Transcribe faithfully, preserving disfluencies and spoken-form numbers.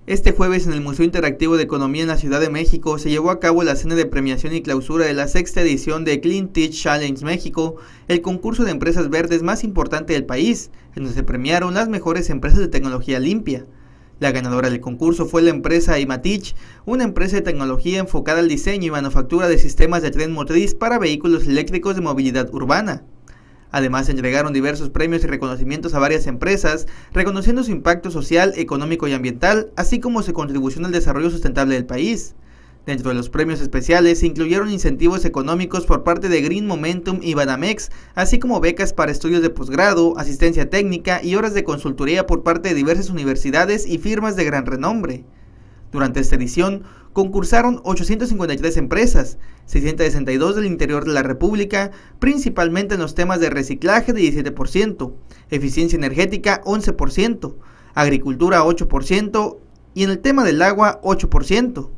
Este jueves en el Museo Interactivo de Economía en la Ciudad de México se llevó a cabo la cena de premiación y clausura de la sexta edición de Clean Tech Challenge México, el concurso de empresas verdes más importante del país, en donde se premiaron las mejores empresas de tecnología limpia. La ganadora del concurso fue la empresa Imatich, una empresa de tecnología enfocada al diseño y manufactura de sistemas de tren motriz para vehículos eléctricos de movilidad urbana. Además, se entregaron diversos premios y reconocimientos a varias empresas, reconociendo su impacto social, económico y ambiental, así como su contribución al desarrollo sustentable del país. Dentro de los premios especiales se incluyeron incentivos económicos por parte de Green Momentum y Banamex, así como becas para estudios de posgrado, asistencia técnica y horas de consultoría por parte de diversas universidades y firmas de gran renombre. Durante esta edición, concursaron ochocientas cincuenta y tres empresas, seiscientas sesenta y dos del interior de la República, principalmente en los temas de reciclaje de diecisiete por ciento, eficiencia energética once por ciento, agricultura ocho por ciento y en el tema del agua ocho por ciento.